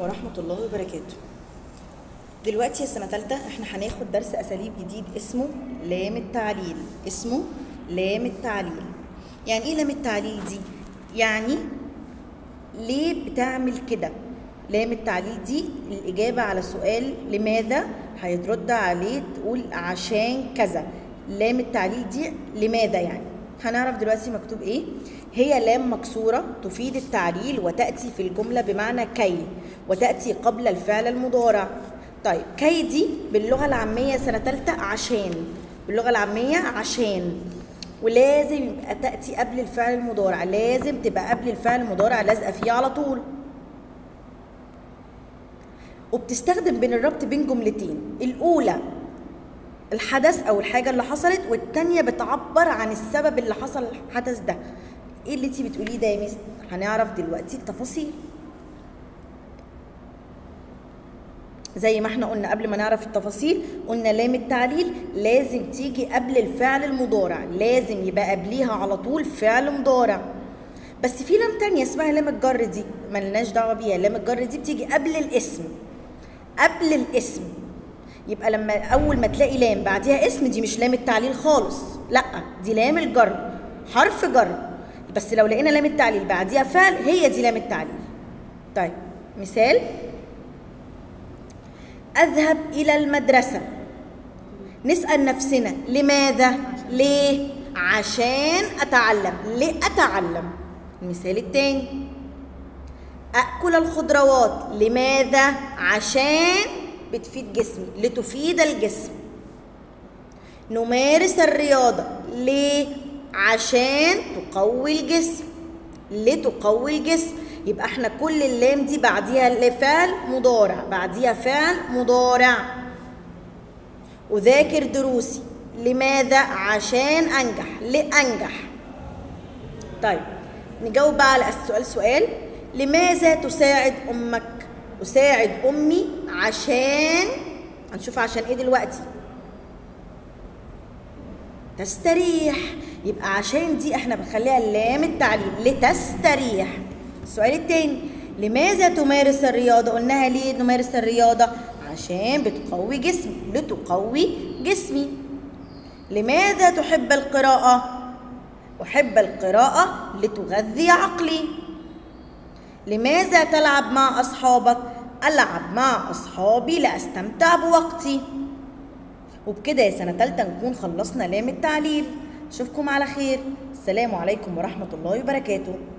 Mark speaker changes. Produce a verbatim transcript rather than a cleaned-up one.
Speaker 1: ورحمة الله وبركاته. دلوقتي يا سنة تالتة احنا هناخد درس أساليب جديد اسمه لام التعليل. اسمه لام التعليل. يعني ايه لام التعليل دي؟ يعني ليه بتعمل كده؟ لام التعليل دي الإجابة على سؤال لماذا هيترد عليه تقول عشان كذا. لام التعليل دي لماذا يعني. هنعرف دلوقتي مكتوب ايه. هي لام مكسورة تفيد التعليل وتأتي في الجملة بمعنى كي، وتأتي قبل الفعل المضارع. طيب كي دي باللغة العامية سنة تالتة عشان، باللغة العامية عشان، ولازم يبقى تأتي قبل الفعل المضارع، لازم تبقى قبل الفعل المضارع لازقة فيه على طول. وبتستخدم بين الربط بين جملتين، الأولى الحدث أو الحاجة اللي حصلت، والتانية بتعبر عن السبب اللي حصل الحدث ده. ايه اللي انتي بتقوليه ده يا ميس؟ هنعرف دلوقتي التفاصيل. زي ما احنا قلنا قبل ما نعرف التفاصيل، قلنا لام التعليل لازم تيجي قبل الفعل المضارع، لازم يبقى قبليها على طول فعل مضارع. بس في لام تانية اسمها لام الجر، دي ملناش دعوة بيها. لام الجر دي بتيجي قبل الاسم، قبل الاسم. يبقى لما اول ما تلاقي لام بعديها اسم، دي مش لام التعليل خالص، لا دي لام الجر، حرف جر. بس لو لقينا لام التعليل بعديها فعل، هي دي لام التعليل. طيب مثال: أذهب إلى المدرسة. نسأل نفسنا لماذا؟ ليه؟ عشان أتعلم. ليه أتعلم؟ المثال التاني: أكل الخضروات. لماذا؟ عشان بتفيد جسمي، لتفيد الجسم. نمارس الرياضة. ليه؟ عشان تقوي الجسم، لتقوي الجسم. يبقى احنا كل اللام دي بعديها فعل مضارع، بعديها فعل مضارع. أذاكر دروسي. لماذا؟ عشان أنجح، لأنجح. طيب نجاوب بقى على السؤال. سؤال: لماذا تساعد أمك؟ أساعد أمي عشان، هنشوف عشان إيه دلوقتي، تستريح. يبقى عشان دي احنا بنخليها لام التعليل، لتستريح. السؤال التاني: لماذا تمارس الرياضة؟ قلناها ليه نمارس الرياضة؟ عشان بتقوي جسمي، لتقوي جسمي. لماذا تحب القراءة؟ أحب القراءة لتغذي عقلي. لماذا تلعب مع أصحابك؟ ألعب مع أصحابي لأستمتع بوقتي. وبكده يا سنة تالتة نكون خلصنا لام التعليل. أشوفكم على خير. السلام عليكم ورحمة الله وبركاته.